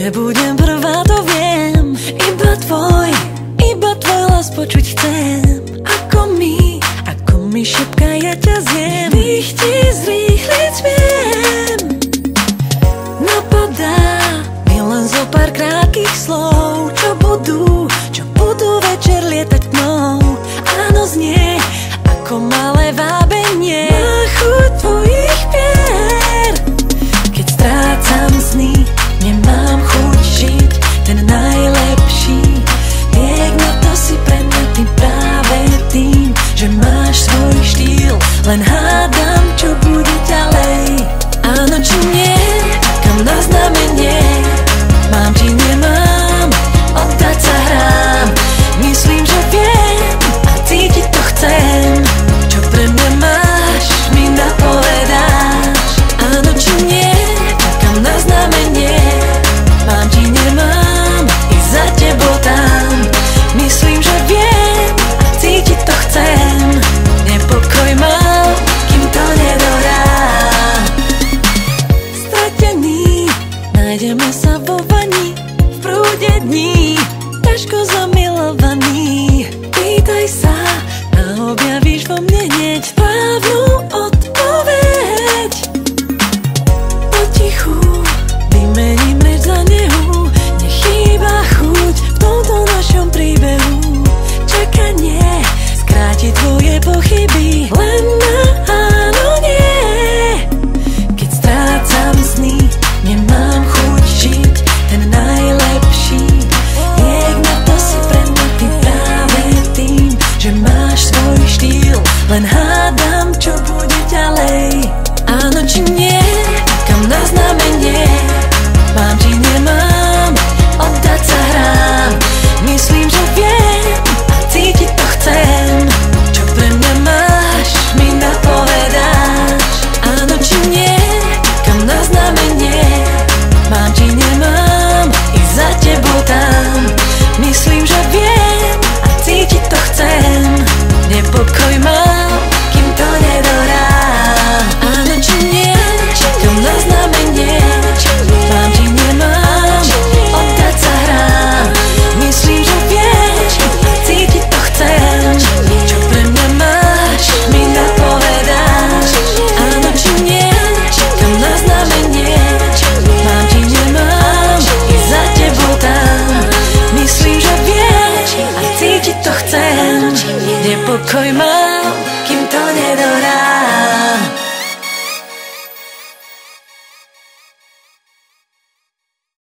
Nebudem prvá, to viem. Iba tvoj hlas počuť chcem. Ako mi šepka, ja ťa zjem. Ich ti zrýchliť smiem. Napadá mi len zo pár krátkych slov, čo budú večer lietať mnou. Áno, znie ako malé vábenie. Má chuť tvojich pier. Keď strácam sny, nemám chuť žiť ten najlepší. Liek na to si prenatý práve tým, že máš svoj štýl. Len hádam, čo bude ďalej. Áno či nie, kam na znamenie. Mám či nemám, oddať sa hrám. Myslím, že viem a cítiť to chcem. Čo pre mňa máš, mi napovedáš. Áno či nie, kam na znamenie. Mám či nemám, i za tebou tam. Myslím, že viem a cítiť to chcem. Nepokoj mám, kým to nedorám. Stratený, nájdeme sa vo vani, v prúde dní, ťažko zamilovaný. Pýtaj sa a objavíš vo mne hneď správnu odpoveď. Potichu vymením reč za nehu, nechýba chuť v tomto našom príbehu. Čakanie skráti tvoje pochyby len na áno, nie. Keď strácam sny, nemám chuť žiť ten najlepší. Liek na to si prenatý práve tým, že máš svoj štýl. Len hádam, čo bude ďalej. Áno či nie, kam na znamenie. Mám či nemám, oddať sa hrám. Myslím, že viem a cítiť to chcem. Čo pre mňa máš, mi napovedáš. Áno či nie, kam na znamenie. Mám či nemám, i za tebou tam. Myslím, že viem a cítiť to chcem. Nepokoj mám, kým to nedorám. Áno či nie, kam na znamenie. Mám či nemám, oddať sa hrám. Myslím, že viem a cítiť to chcem. Čo pre mňa máš, mi napovedáš. Áno či nie, kam na znamenie. Mám či nemám, i za tebou tam. Myslím, že viem a cítiť to chcem. Nepokoj mám, kým to nedorám.